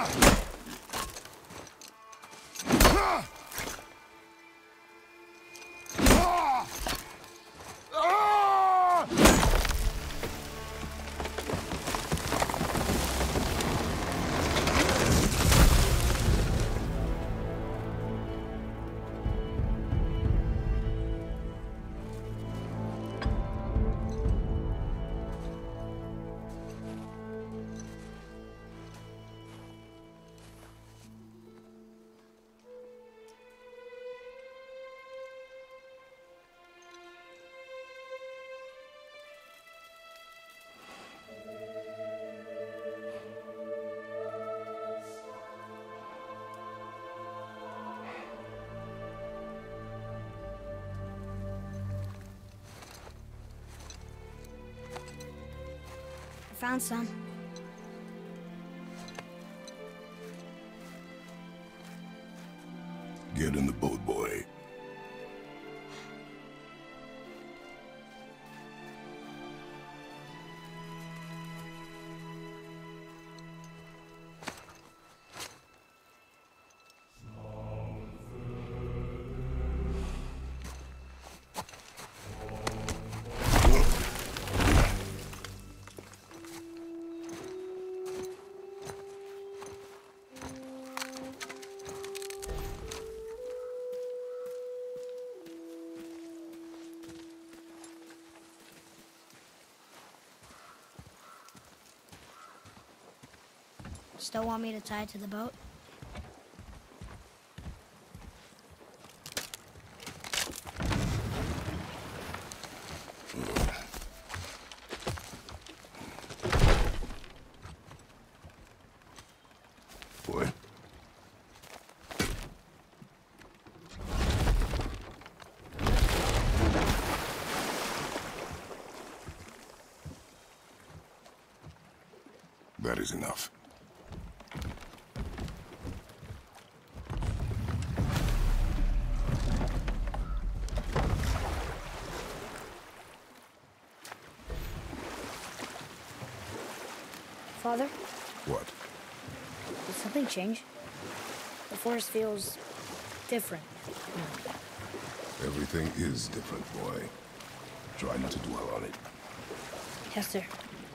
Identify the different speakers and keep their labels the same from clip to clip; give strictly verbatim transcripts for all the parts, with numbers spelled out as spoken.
Speaker 1: Found some.
Speaker 2: Get in the boat, boy.
Speaker 1: Still want me to tie it to the boat?
Speaker 2: Boy. That is enough.
Speaker 1: Father?
Speaker 2: What?
Speaker 1: Did something change? The forest feels different.
Speaker 2: Everything is different, boy. Try not to dwell on it.
Speaker 1: Yes, sir.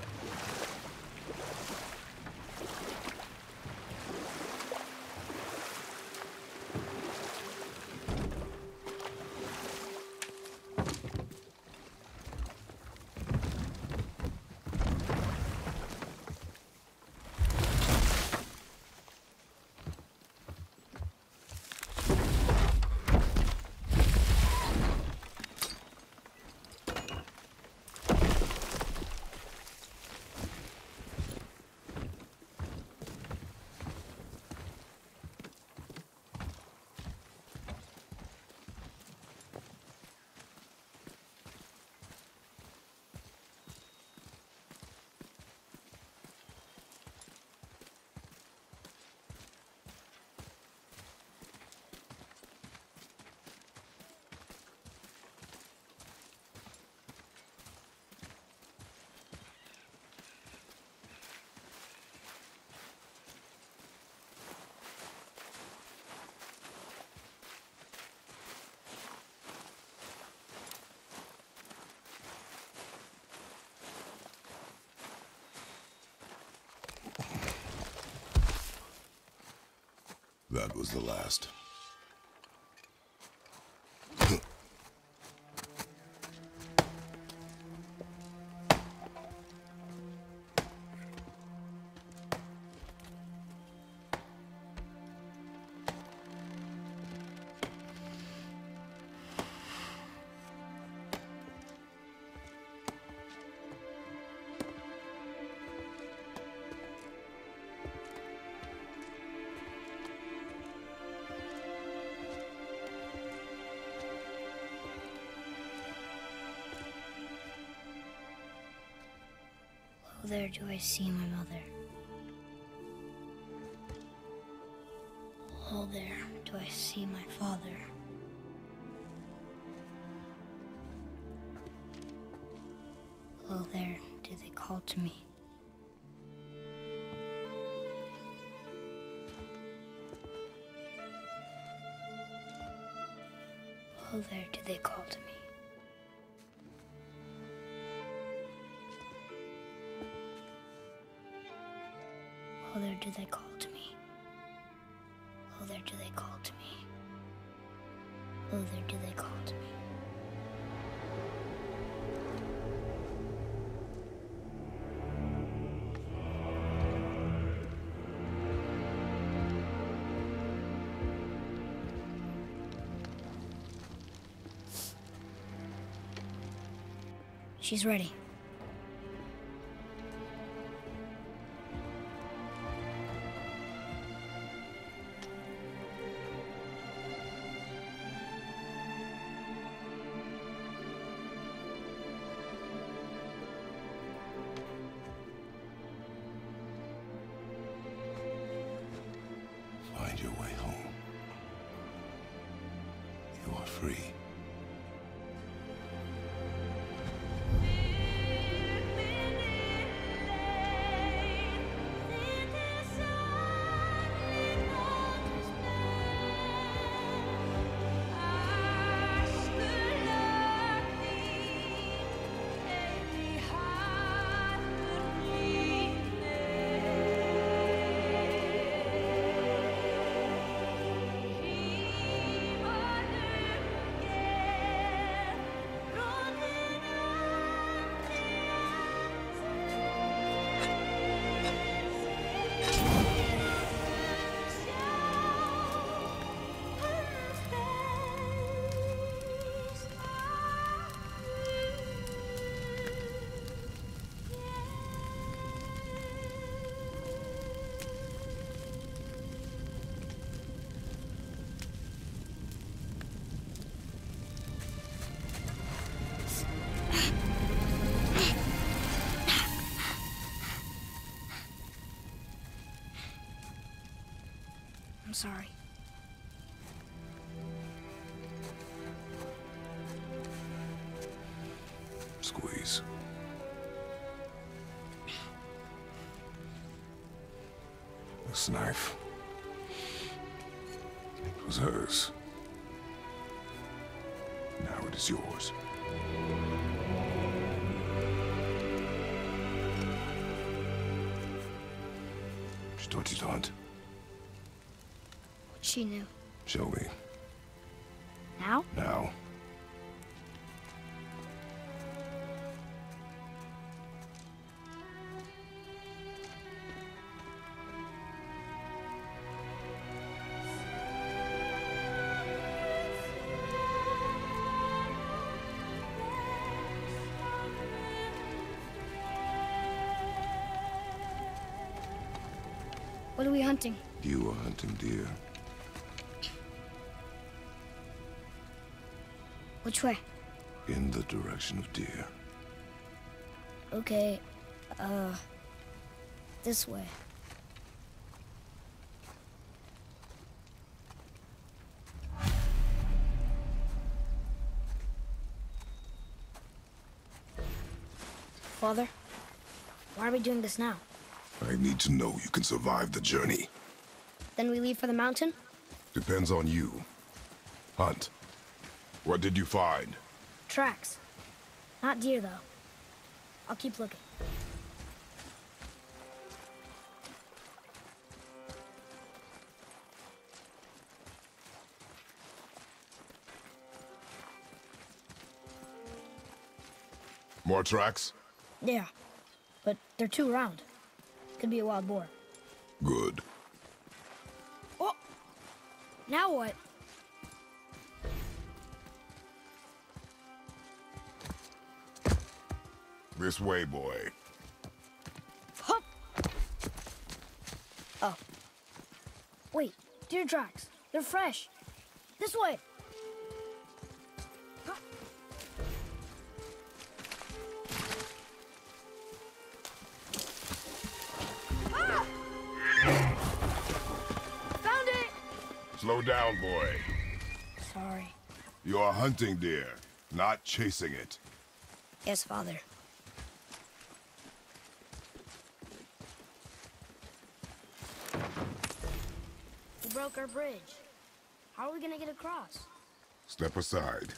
Speaker 2: That was the last.
Speaker 1: Oh, there do I see my mother. Oh, there do I see my father. Oh, there do they call to me. Oh, there do they call to me. Oh, there do they call to me. Oh, there do they call to me. Oh, there do they call to me. She's ready.
Speaker 2: Find your way home. You are free.
Speaker 1: I'm sorry.
Speaker 2: Squeeze. This knife. It was hers. Now it is yours. She taught you to hunt.
Speaker 1: She knew.
Speaker 2: Show me.
Speaker 1: Now?
Speaker 2: Now.
Speaker 1: What are we hunting?
Speaker 2: You are hunting deer.
Speaker 1: Which way?
Speaker 2: In the direction of deer.
Speaker 1: Okay, uh, this way. Father, why are we doing this now?
Speaker 2: I need to know you can survive the journey.
Speaker 1: Then we leave for the mountain?
Speaker 2: Depends on you. Hunt. What did you find?
Speaker 1: Tracks. Not deer, though. I'll keep looking.
Speaker 2: More tracks?
Speaker 1: Yeah, but they're too round. Could be a wild boar.
Speaker 2: Good.
Speaker 1: Oh! Now what?
Speaker 2: This way, boy.
Speaker 1: Hup! Oh. Wait, deer tracks. They're fresh. This way. Huh. Ah! Found it!
Speaker 2: Slow down, boy.
Speaker 1: Sorry.
Speaker 2: You are hunting deer, not chasing it.
Speaker 1: Yes, Father. We broke our bridge. How are we gonna get across?
Speaker 2: Step aside.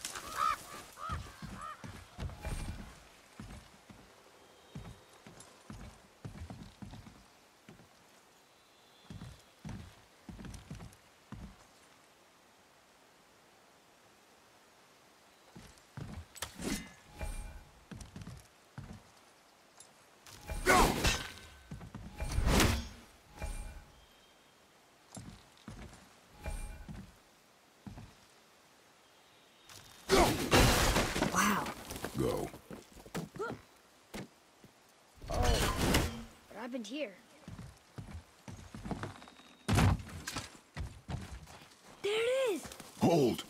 Speaker 1: Wow.
Speaker 2: Go.
Speaker 1: Oh, what happened here? There it is!
Speaker 2: Hold!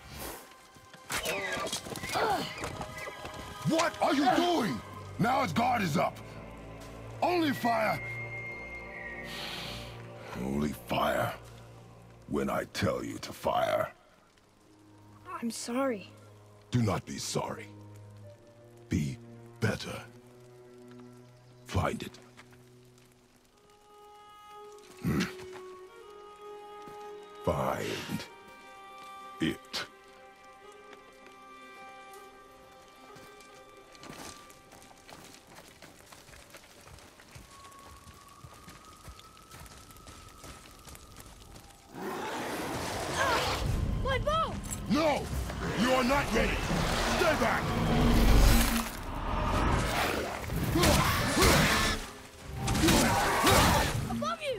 Speaker 2: What are you doing? Now its guard is up. Only fire. Only fire. When I tell you to fire.
Speaker 1: I'm sorry.
Speaker 2: Do not be sorry. Be better. Find it. Hmm. Find it.
Speaker 1: My bow!
Speaker 2: No! You are not ready! Stay back!
Speaker 1: Above you!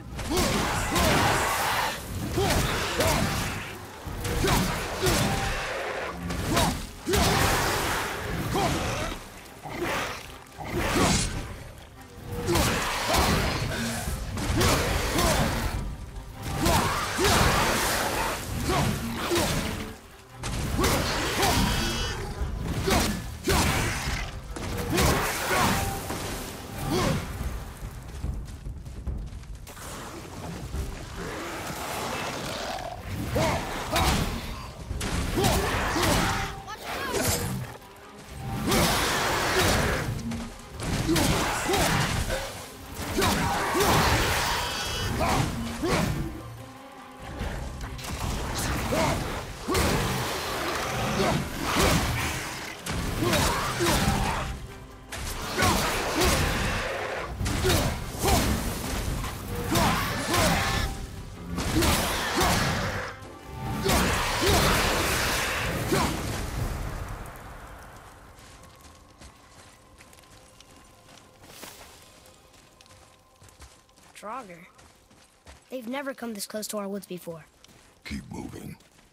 Speaker 1: Draugr. They've never come this close to our woods before.
Speaker 2: Keep moving.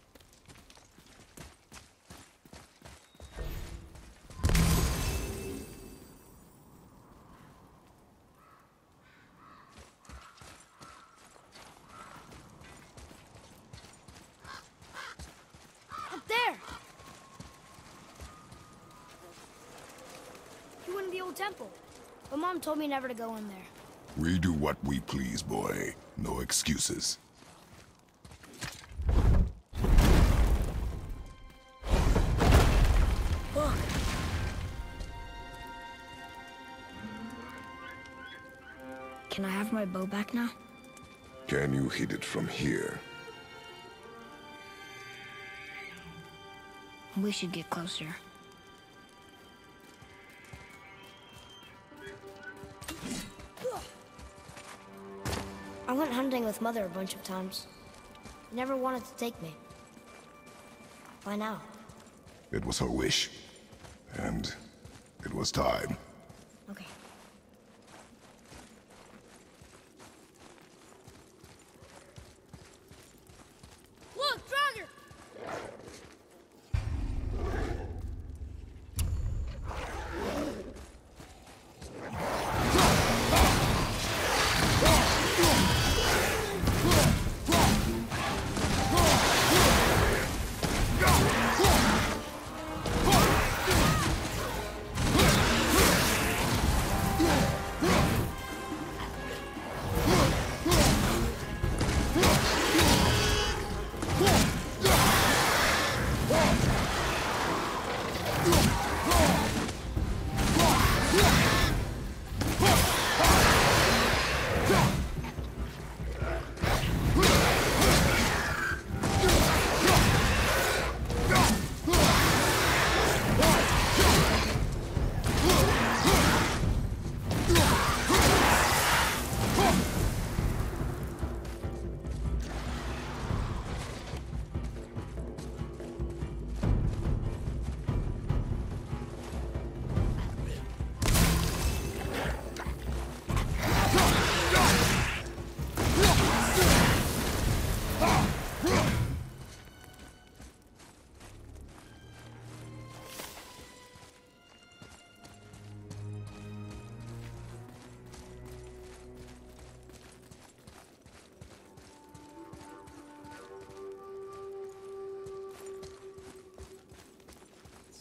Speaker 1: Up there! You went in the old temple. But Mom told me never to go in there.
Speaker 2: We do what we please, boy. No excuses.
Speaker 1: Look. Can I have my bow back now?
Speaker 2: Can you hit it from here?
Speaker 1: We should get closer. I went hunting with Mother a bunch of times. Never wanted to take me. Why now?
Speaker 2: It was her wish. And it was time.
Speaker 1: Okay. Look, Draugr!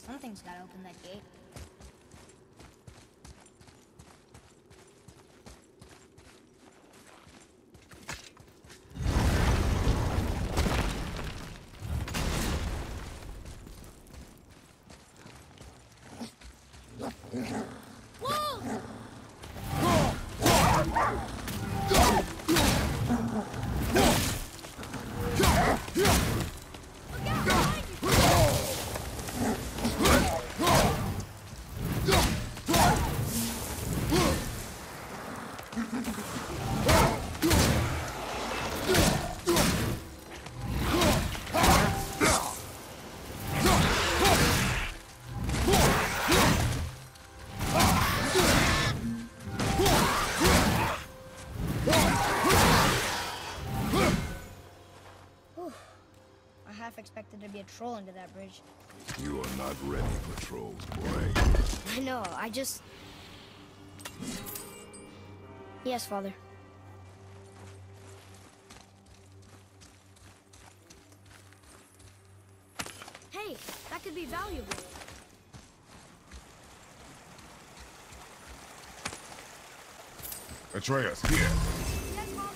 Speaker 1: Something's gotta open that gate. Expected to be a troll under that bridge.
Speaker 2: You are not ready for trolls, boy.
Speaker 1: I know, I just... Yes, Father. Hey, that could be valuable.
Speaker 2: Atreus, here.
Speaker 1: Yes, Father.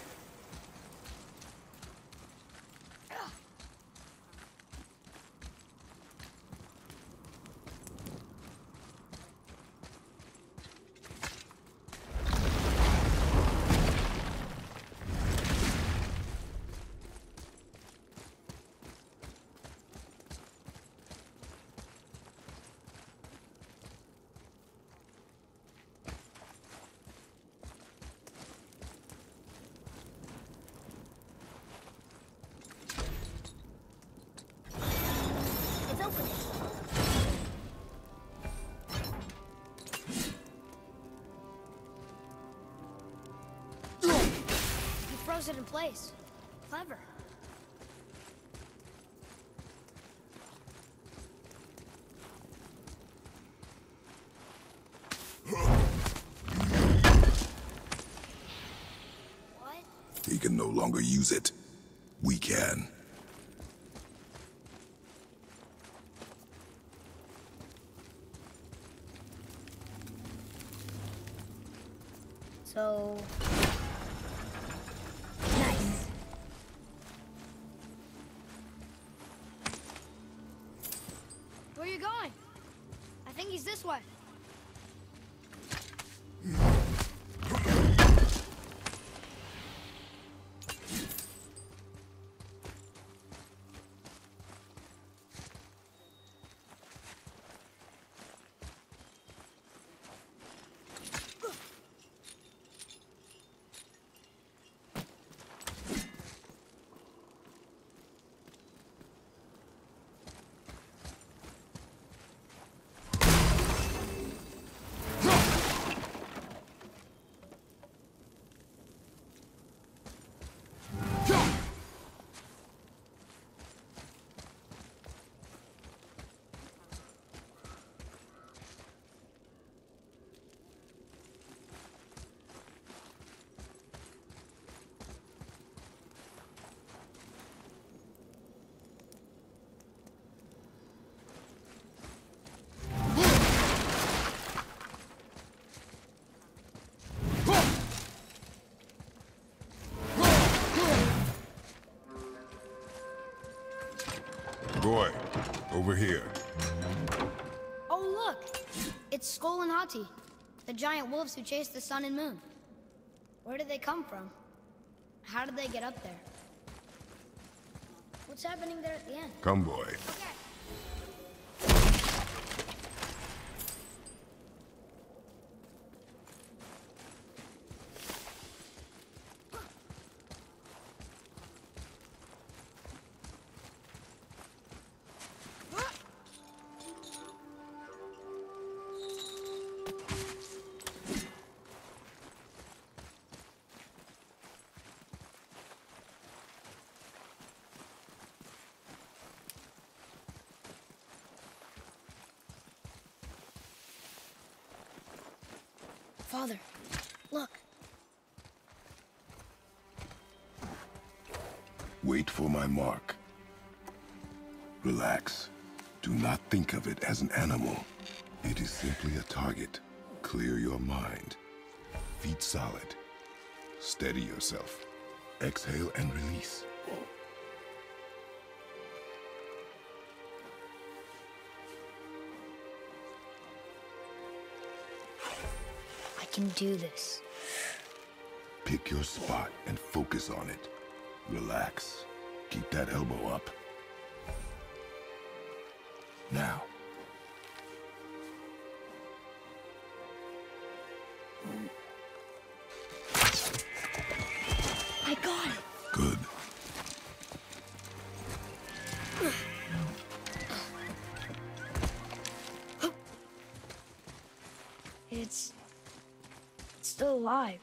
Speaker 1: It in place. Clever. What?
Speaker 2: He can no longer use it. We can.
Speaker 1: So... Where are you going? I think he's this way.
Speaker 2: Boy, over here.
Speaker 1: Oh, look! It's Skull and Hati, the giant wolves who chased the sun and moon. Where did they come from? How did they get up there? What's happening there at the end?
Speaker 2: Come, boy.
Speaker 1: Okay. Father, look.
Speaker 2: Wait for my mark. Relax. Do not think of it as an animal. It is simply a target. Clear your mind. Feet solid. Steady yourself. Exhale and release.
Speaker 1: I can do this.
Speaker 2: Pick your spot and focus on it. Relax. Keep that elbow up. Now.
Speaker 1: I got it.
Speaker 2: Good.
Speaker 1: It's... it's still alive.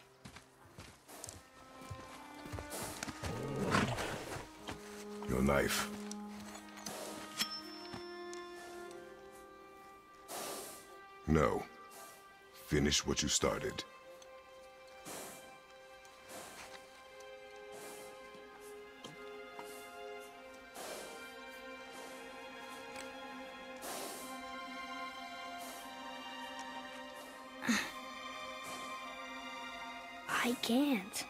Speaker 2: Your knife. No. Finish what you started.
Speaker 1: I can't.